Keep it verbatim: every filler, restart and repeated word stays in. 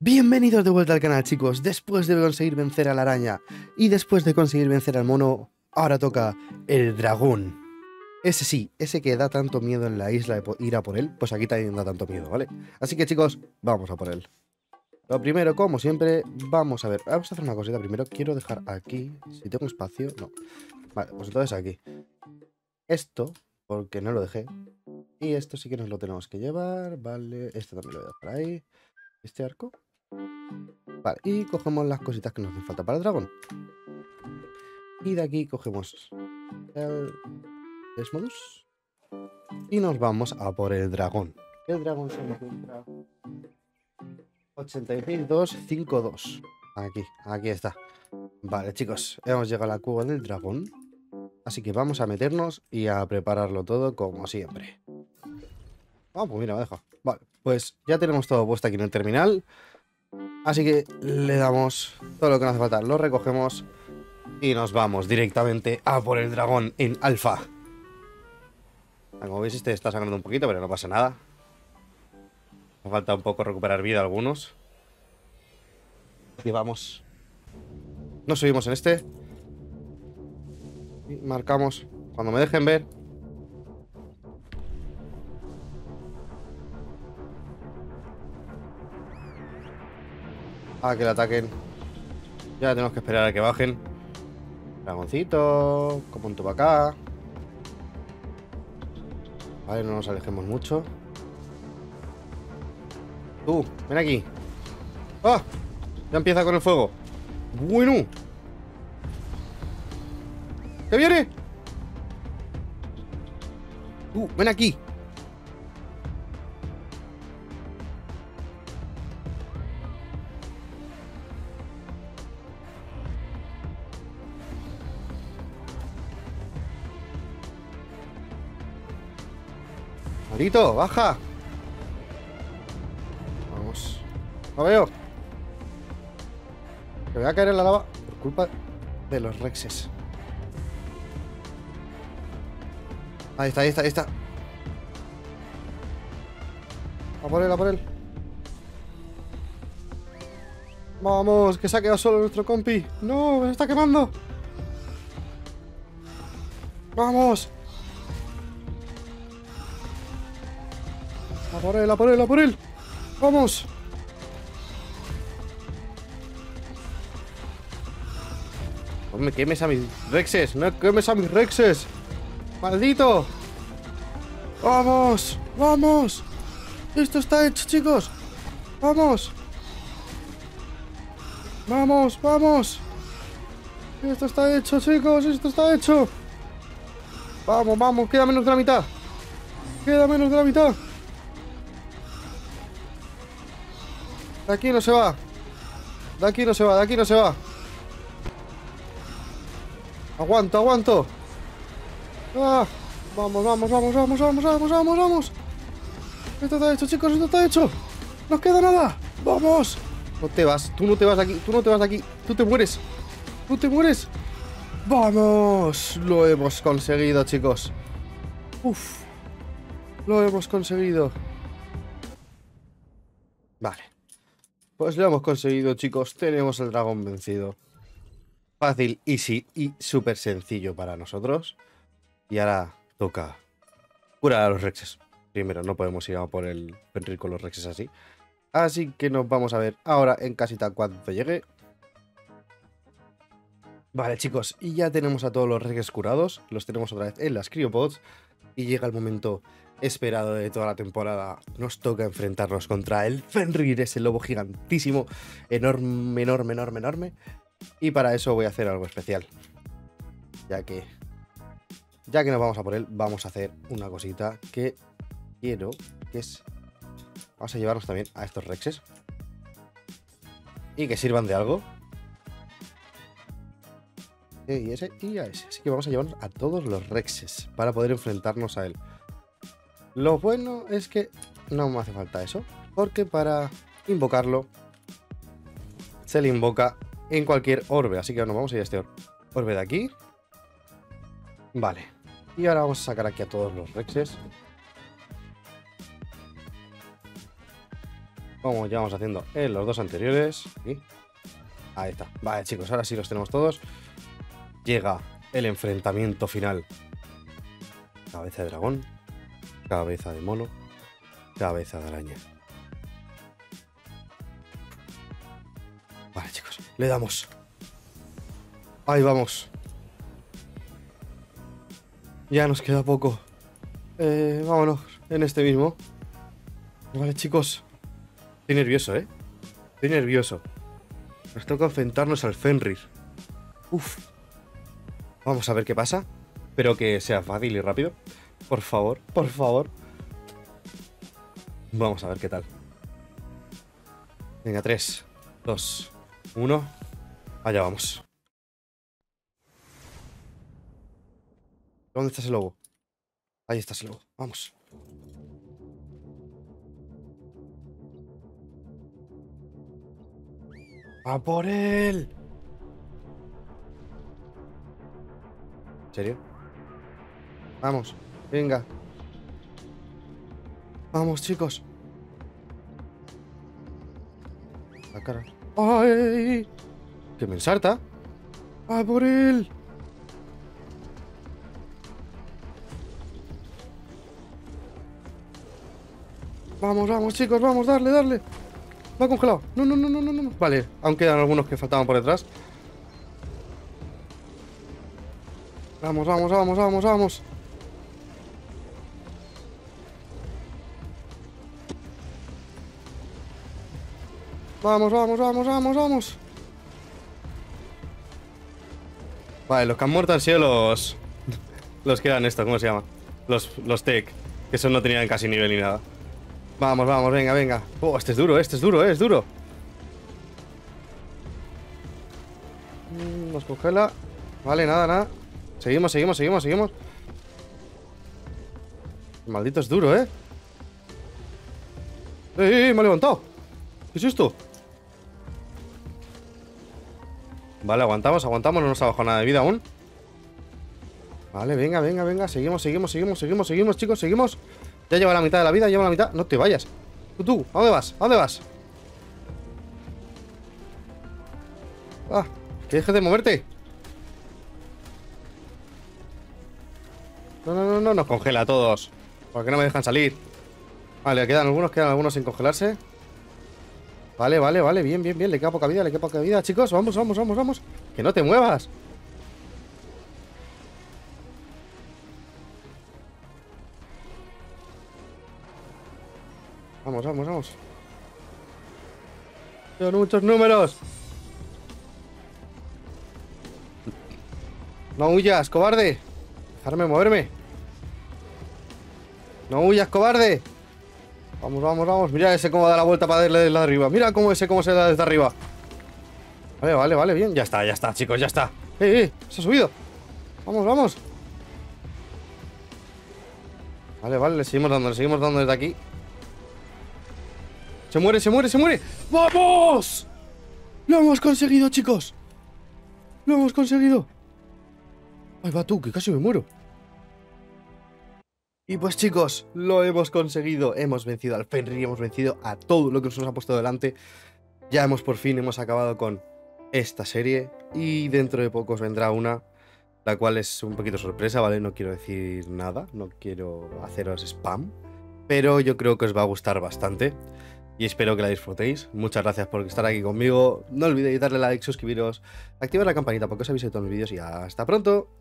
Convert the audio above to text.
Bienvenidos de vuelta al canal, chicos. Después de conseguir vencer a la araña y después de conseguir vencer al mono, ahora toca el dragón. Ese sí, ese que da tanto miedo en la isla de ir a por él, pues aquí también da tanto miedo, ¿vale? Así que, chicos, vamos a por él. Lo primero, como siempre, vamos a ver. Vamos a hacer una cosita primero. Quiero dejar aquí, si tengo espacio, no. Vale, pues entonces aquí. Esto, porque no lo dejé. Y esto sí que nos lo tenemos que llevar, vale. Este también lo voy a dejar ahí. Este arco. Vale, y cogemos las cositas que nos hacen falta para el dragón. Y de aquí cogemos el Desmodus. Y nos vamos a por el dragón. El dragón se encuentra ochenta y seis dos cincuenta y dos. Aquí, aquí está. Vale, chicos, hemos llegado a la cueva del dragón. Así que vamos a meternos y a prepararlo todo como siempre. Ah, pues mira, me deja. Vale, pues ya tenemos todo puesto aquí en el terminal. Así que le damos todo lo que nos hace falta. Lo recogemos y nos vamos directamente a por el dragón en alfa. Como veis, este está sangrando un poquito, pero no pasa nada. Me falta un poco recuperar vida a algunos. Y vamos. Nos subimos en este. Y marcamos. Cuando me dejen ver. A que le ataquen. Ya tenemos que esperar a que bajen. Dragoncito. Como un tubo acá. Vale, no nos alejemos mucho. Tú, ven aquí. ¡Ah! Ya empieza con el fuego. Bueno. ¿Qué viene? Tú, ven aquí. Maldito, baja. Vamos. No veo. Me voy a caer en la lava por culpa de los rexes. Ahí está, ahí está, ahí está. A por él, a por él. Vamos, que se ha quedado solo nuestro compi. No, me está quemando. Vamos. A por él, a por él, a por él. Vamos. No me quemes a mis rexes. No quemes a mis rexes. ¡Maldito! ¡Vamos! ¡Vamos! ¡Esto está hecho, chicos! ¡Vamos! ¡Vamos! ¡Vamos! ¡Esto está hecho, chicos! ¡Esto está hecho! ¡Vamos, vamos! ¡Queda menos de la mitad! ¡Queda menos de la mitad! De aquí no se va. De aquí no se va, de aquí no se va. Aguanto, aguanto. ¡Ah! Vamos, vamos, vamos, vamos, vamos, vamos, vamos, vamos. Esto está hecho, chicos, esto está hecho. ¡No queda nada! ¡Vamos! No te vas, tú no te vas de aquí, tú no te vas de aquí. Tú te mueres. Tú te mueres. ¡Vamos! Lo hemos conseguido, chicos. Uf. Lo hemos conseguido. Vale. Pues lo hemos conseguido, chicos. Tenemos el dragón vencido. Fácil, easy y súper sencillo para nosotros. Y ahora toca curar a los rexes. Primero, no podemos ir a por el Fenrir con los rexes así. Así que nos vamos a ver ahora en casita cuando llegue. Vale, chicos, y ya tenemos a todos los rexes curados. Los tenemos otra vez en las criopods. Y llega el momento esperado de toda la temporada. Nos toca enfrentarnos contra el Fenrir, ese lobo gigantísimo, enorme, enorme, enorme, enorme. Y para eso voy a hacer algo especial. Ya que... Ya que nos vamos a por él, vamos a hacer una cosita que quiero, que es... Vamos a llevarnos también a estos rexes. Y que sirvan de algo. Y ese y a ese. Así que vamos a llevarnos a todos los rexes para poder enfrentarnos a él. Lo bueno es que no me hace falta eso, porque para invocarlo se le invoca en cualquier orbe. Así que nos vamos a ir a este orbe de aquí. Vale. Y ahora vamos a sacar aquí a todos los rexes. como llevamos haciendo en los dos anteriores. Aquí. Ahí está. Vale, chicos, ahora sí los tenemos todos. Llega el enfrentamiento final. Cabeza de dragón, cabeza de mono, cabeza de araña. Vale, chicos, le damos. Ahí vamos. Ya nos queda poco. Eh, vámonos, en este mismo. Vale, chicos. Estoy nervioso, ¿eh? Estoy nervioso. Nos toca enfrentarnos al Fenrir. Uf. Vamos a ver qué pasa. Espero que sea fácil y rápido. Por favor, por favor. Vamos a ver qué tal. Venga, tres, dos, uno. Allá vamos. ¿Dónde está ese lobo? Ahí está ese lobo. Vamos. ¡A por él! ¿En serio? Vamos, venga. Vamos, chicos. La cara. ¡Ay! ¡Que me ensarta! ¡A por él! Vamos, vamos, chicos, vamos, darle, darle. Va congelado. No, no, no, no, no, no. Vale, aún quedan algunos que faltaban por detrás. Vamos, vamos, vamos, vamos, vamos. Vamos, vamos, vamos, vamos, vamos. Vale, los que han muerto han sido los... Los que eran esto, ¿cómo se llama? Los, los tech, que eso no tenían casi nivel ni nada. Vamos, vamos, venga, venga. Oh, este es duro, este es duro, eh, es duro. Nos congela. Vale, nada, nada. Seguimos, seguimos, seguimos, seguimos. El maldito es duro, ¿eh? ¡Eh, eh! Me ha levantado. ¿Qué es esto? Vale, aguantamos, aguantamos. No nos ha bajado nada de vida aún. Vale, venga, venga, venga. Seguimos, seguimos, seguimos, seguimos, seguimos, chicos, seguimos. Ya lleva la mitad de la vida, lleva la mitad. No te vayas. Tú, tú, ¿a dónde vas? ¿A dónde vas? Ah, que dejes de moverte. No, no, no, no, nos congela a todos. Porque no me dejan salir. Vale, quedan algunos, quedan algunos sin congelarse. Vale, vale, vale, bien, bien, bien. Le queda poca vida, le queda poca vida, chicos. Vamos, vamos, vamos, vamos. Que no te muevas. Vamos, vamos, vamos. Son muchos números. No huyas, cobarde. Dejarme moverme. No huyas, cobarde. Vamos, vamos, vamos. Mira ese cómo da la vuelta para darle desde arriba. Mira cómo ese cómo se da desde arriba. Vale, vale, vale, bien. Ya está, ya está, chicos, ya está. Eh, eh, se ha subido. Vamos, vamos. Vale, vale, le seguimos dando, le seguimos dando desde aquí. Se muere, se muere, se muere. ¡Vamos! ¡Lo hemos conseguido, chicos! ¡Lo hemos conseguido! ¡Ay, va tú, que casi me muero! Y pues, chicos, lo hemos conseguido. Hemos vencido al Fenrir y hemos vencido a todo lo que nos ha puesto delante. Ya hemos por fin, hemos acabado con esta serie. Y dentro de pocos vendrá una, la cual es un poquito sorpresa, ¿vale? No quiero decir nada, no quiero haceros spam. Pero yo creo que os va a gustar bastante. Y espero que la disfrutéis. Muchas gracias por estar aquí conmigo. No olvidéis darle like, suscribiros, activar la campanita para que os avise de todos mis vídeos y hasta pronto.